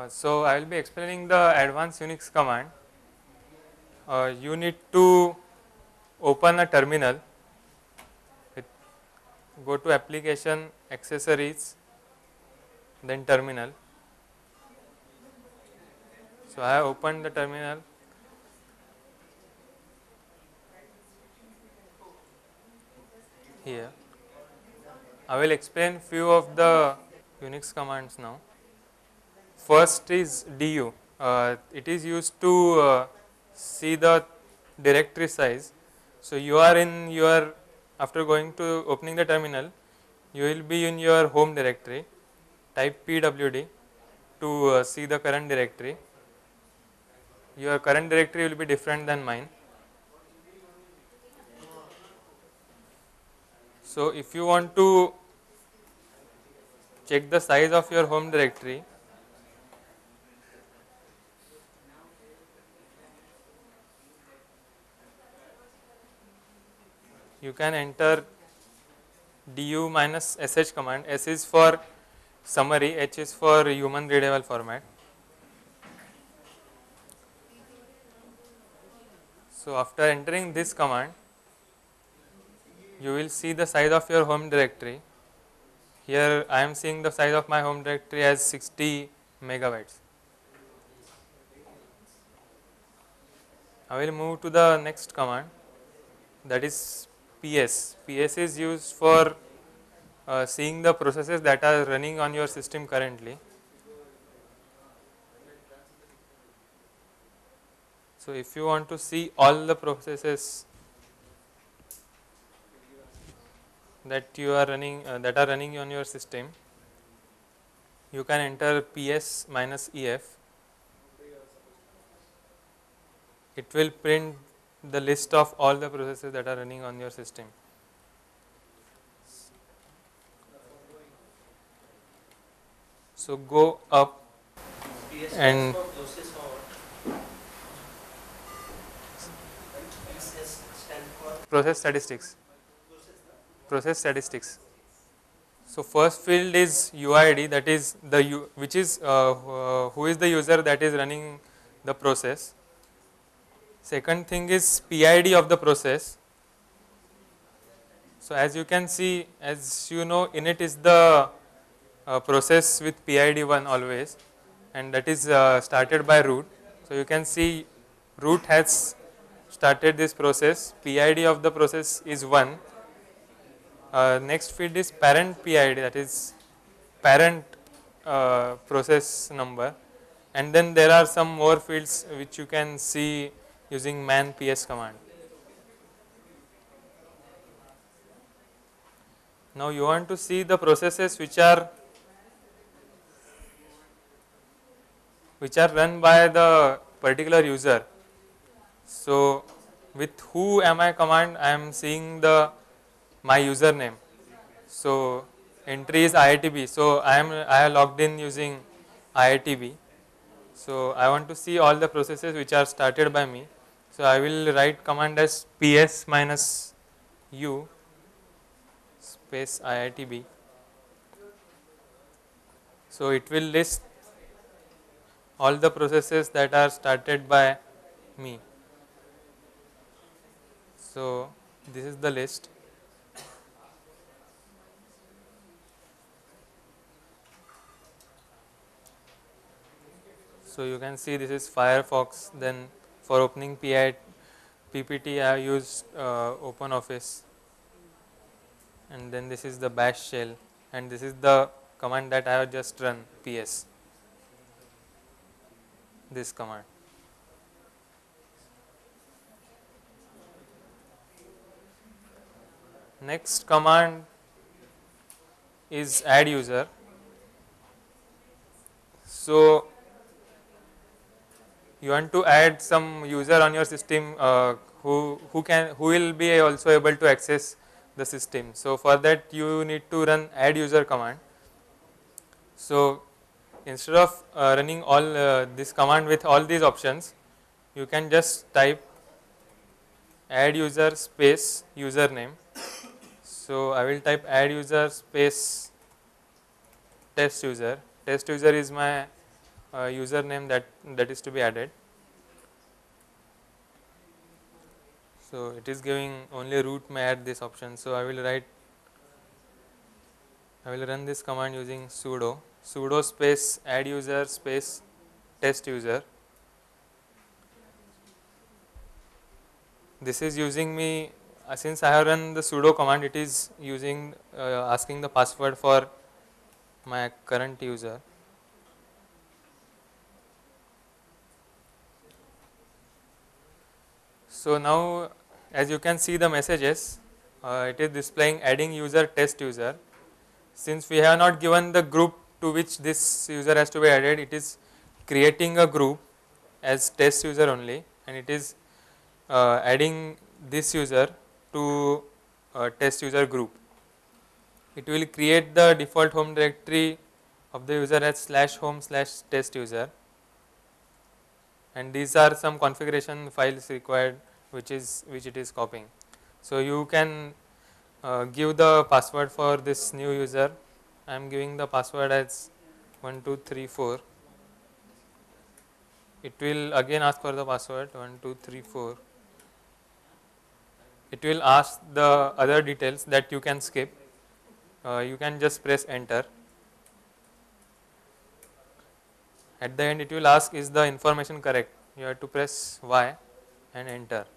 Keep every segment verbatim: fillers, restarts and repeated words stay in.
Uh, so I will be explaining the advanced Unix command. Uh, you need to open a terminal. With, go to application, accessories, then terminal. So I have opened the terminal. Here I will explain few of the Unix commands now. First is du. Uh, it is used to uh, see the directory size. So you are in your, after going to opening the terminal, you will be in your home directory. Type pwd to uh, see the current directory. Your current directory will be different than mine. So if you want to check the size of your home directory, you can enter du minus sh command. S is for summary, H is for human readable format. So after entering this command, you will see the size of your home directory. Here I am seeing the size of my home directory as sixty megabytes. I will move to the next command, that is ps. Ps is used for uh, seeing the processes that are running on your system currently. So if you want to see all the processes that you are running uh, that are running on your system, you can enter ps minus ef. It will print the list of all the processes that are running on your system. So go up and process statistics. Process statistics. So first field is U I D, that is the U, which is uh, uh, who is the user that is running the process. Second thing is P I D of the process. So as you can see, as you know, init is the uh, process with P I D one always, and that is uh, started by root. So you can see root has started this process. P I D of the process is one. Uh, next field is parent P I D, that is parent uh, process number, and then there are some more fields which you can see using man ps command. Now you want to see the processes which are which are run by the particular user. So with who am I command, I am seeing the my username. So entry is I I T B. So I am I have logged in using I I T B. So I want to see all the processes which are started by me. So I will write command as ps minus u space I I T B. So it will list all the processes that are started by me. So this is the list. So you can see this is Firefox. Then for opening P I, P P T I have used uh, OpenOffice, and then this is the bash shell, and this is the command that I have just run, ps, this command. Next command is adduser. So you want to add some user on your system uh, who who can who will be also able to access the system. So for that you need to run adduser command. So instead of uh, running all uh, this command with all these options, you can just type adduser space username. So I will type adduser space test user. Test user is my uh, username that that is to be added. So it is giving only root may add this option. So I will write, I will run this command using sudo sudo space add user space test user. This is using me uh, since I have run the sudo command, it is using uh, asking the password for my current user. So now as you can see the messages, uh, it is displaying adding user test user. Since we have not given the group to which this user has to be added, it is creating a group as test user only, and it is uh, adding this user to uh, test user group. It will create the default home directory of the user as slash home slash test user, and these are some configuration files required which is which it is copying. So you can uh, give the password for this new user. I am giving the password as one two three four. It will again ask for the password one two three four. It will ask the other details that you can skip. Uh, you can just press enter. At the end it will ask is the information correct. You have to press Y and enter.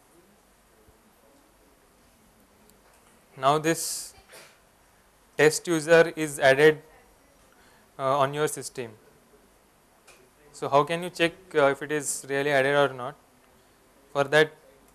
Now this test user is added uh, on your system. So how can you check uh, if it is really added or not? For that,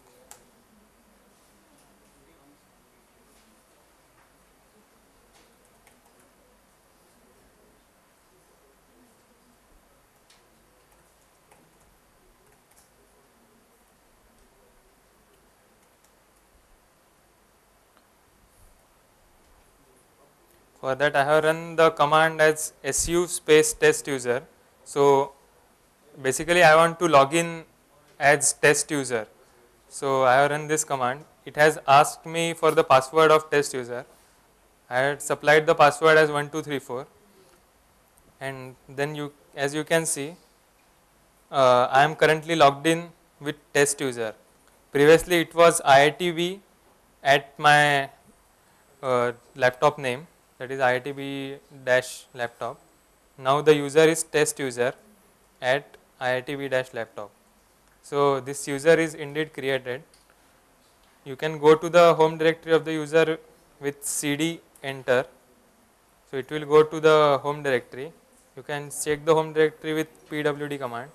for that I have run the command as su space test user. So basically I want to log in as test user. So I have run this command. It has asked me for the password of test user. I had supplied the password as one two three four, and then you, as you can see, uh, I am currently logged in with test user. Previously it was I I T B at my uh, laptop name, that is I I T B dash laptop. Now the user is test user at I I T B dash laptop. So this user is indeed created. You can go to the home directory of the user with cd enter. So it will go to the home directory. You can check the home directory with pwd command.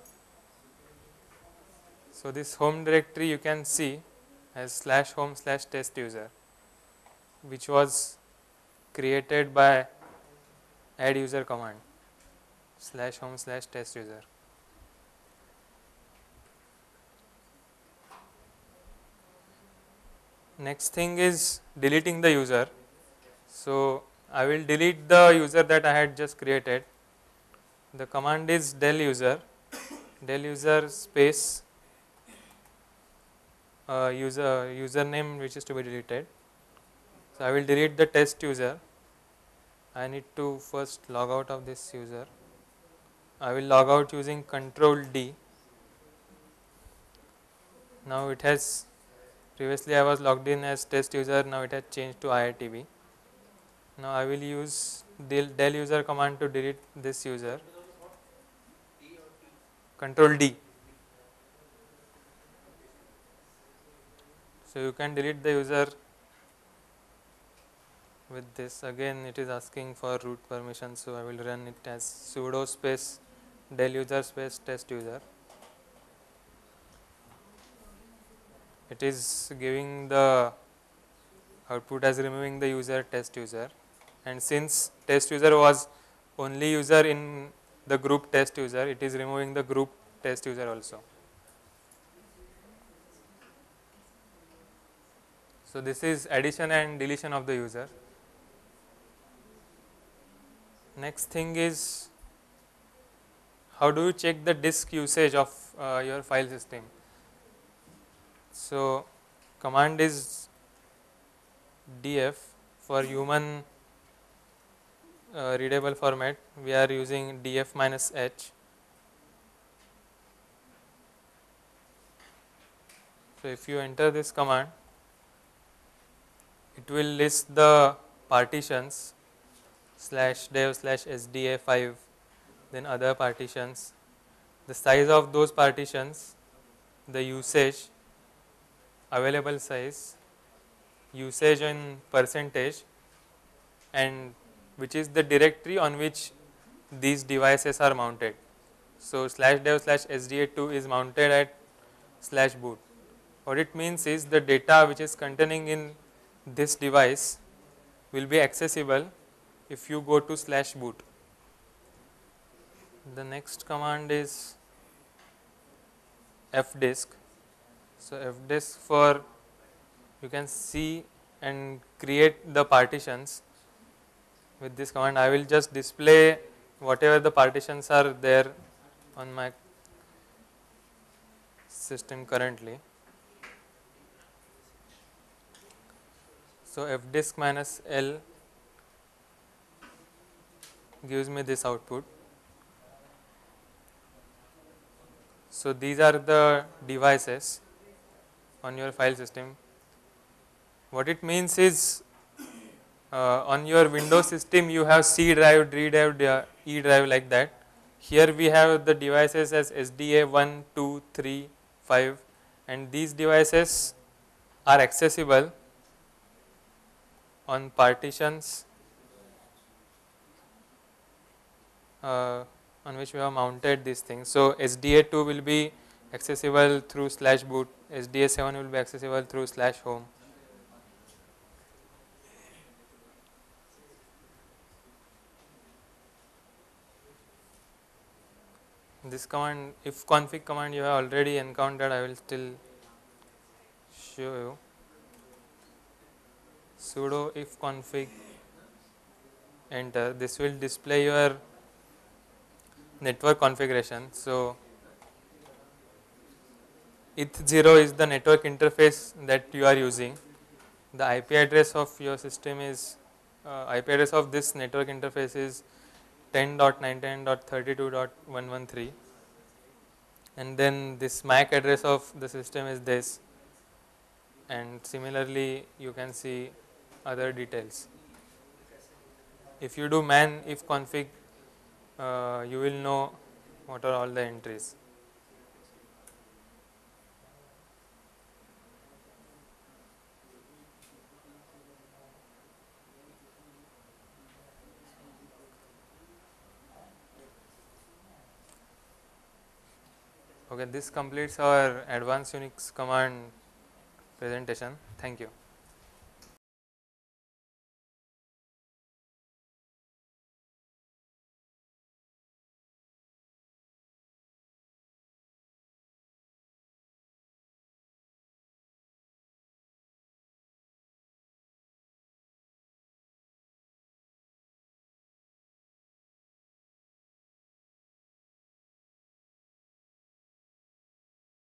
So this home directory you can see as slash home slash test user, which was created by add user command slash home slash test user. Next thing is deleting the user. So I will delete the user that I had just created. The command is del user, del user space uh, user username which is to be deleted. So I will delete the test user. I need to first log out of this user. I will log out using control D. Now it has, previously I was logged in as test user, now it has changed to I I T B. Now I will use del, del user command to delete this user. Control D. So you can delete the user with this. Again it is asking for root permission, so I will run it as sudo space del user space test user. It is giving the output as removing the user test user, and since test user was only user in the group test user, it is removing the group test user also. So this is addition and deletion of the user. Next thing is, how do you check the disk usage of uh, your file system? So command is df. For human uh, readable format we are using df minus h. So if you enter this command, it will list the partitions slash dev slash S D A five, then other partitions, the size of those partitions, the usage, available size, usage in percentage, and which is the directory on which these devices are mounted. So slash dev slash S D A two is mounted at slash boot. What it means is the data which is containing in this device will be accessible if you go to slash boot. The next command is fdisk. So fdisk, for you can see and create the partitions with this command. I will just display whatever the partitions are there on my system currently. So fdisk minus L gives me this output. So these are the devices on your file system. What it means is, uh, on your Windows system you have C drive, D drive, E drive, like that. Here we have the devices as S D A one, two, three, five, and these devices are accessible on partitions uh, on which we have mounted these things. So S D A two will be accessible through slash boot, S D A seven will be accessible through slash home. This command, ifconfig command, you have already encountered. I will still show you. Sudo ifconfig, enter. This will display your network configuration. So E T H zero is the network interface that you are using. The I P address of your system is uh, I P address of this network interface is ten dot ninety-nine dot thirty-two dot one thirteen, and then this M A C address of the system is this, and similarly you can see other details. If you do man if config, uh, you will know what are all the entries. Okay, this completes our advanced Unix command presentation. Thank you.